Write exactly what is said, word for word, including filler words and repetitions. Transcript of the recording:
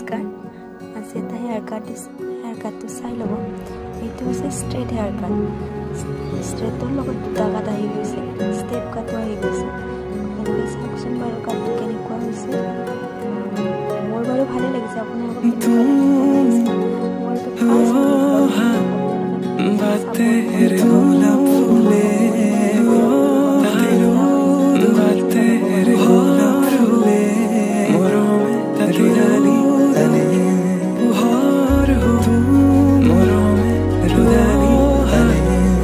নমস্কাৰ আজি এটা হেয়াৰ কাট হেয়াৰ কাটটো চাই ল'ব এইটো হৈছে ষ্ট্ৰেট হেয়াৰ কাট ষ্ট্ৰেটৰ লগত দুটা কাট আহি গৈছে ষ্টেপ কাটো আহি গৈছে এনেকৈ চাওকচোন বাৰু কাটটো কেনেকুৱা হৈছে মোৰ বাৰু ভালে লাগিছে আপোনালোকক কেনেকুৱা লাগিছে মোৰটো ফাৰ্ষ্ট